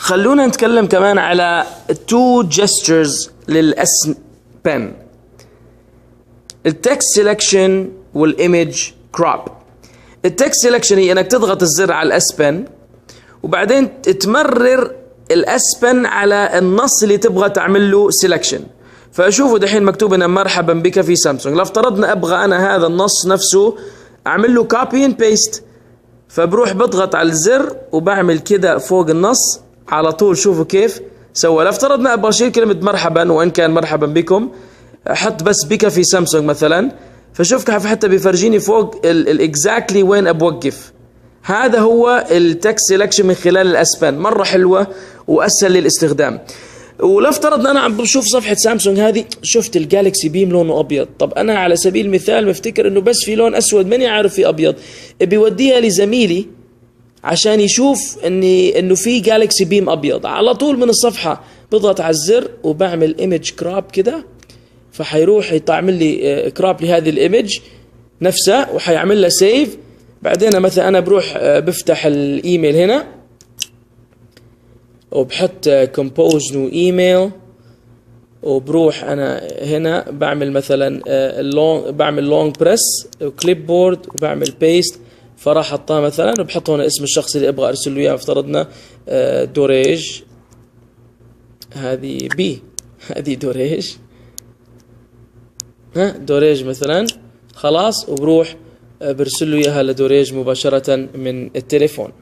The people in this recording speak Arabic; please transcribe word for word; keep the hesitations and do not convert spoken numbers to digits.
خلونا نتكلم كمان على two gestures للأس بن، التكست سيلكشن والايمج كروب. التكست سيلكشن هي انك تضغط الزر على الاس بن وبعدين تمرر الاس بن على النص اللي تبغى تعمل له سيلكشن. فاشوفوا دحين مكتوب هنا مرحبا بك في سامسونج. لو افترضنا ابغى انا هذا النص نفسه اعمل له كوبي اند بيست، فبروح بضغط على الزر وبعمل كده فوق النص على طول. شوفوا كيف سوى. لو افترضنا ابغى اشيل كلمه مرحبا وان كان مرحبا بكم، احط بس بك في سامسونج مثلا، فشوف كيف حتى بيفرجيني فوق الاكزاكتلي وين ابوقف. هذا هو التكست سيلكشن من خلال الاسبان، مره حلوه واسهل للاستخدام. ولو افترضنا انا عم بشوف صفحه سامسونج هذه، شفت الجالكسي بيم لونه ابيض، طب انا على سبيل المثال مفتكر انه بس في لون اسود ماني عارف في ابيض، بيوديها لزميلي عشان يشوف اني انه في جالكسي بيم ابيض. على طول من الصفحه بضغط على الزر وبعمل ايمج كراب كده، فحيروح يطعمل لي كراب لهذه الايمج نفسها وحيعمل لها سيف. بعدين مثلا انا بروح بفتح الايميل هنا وبحط كومبوز نيو ايميل، وبروح انا هنا بعمل مثلا اللونج، بعمل لونج بريس وكليب بورد وبعمل بيست، فراح حطها مثلا وبحط هنا اسم الشخص اللي ابغى ارسل له اياه. افترضنا دوريج، هذه بي، هذه دوريج، ها دوريج مثلا، خلاص، وبروح برسل له اياها لدوريج مباشرة من التليفون.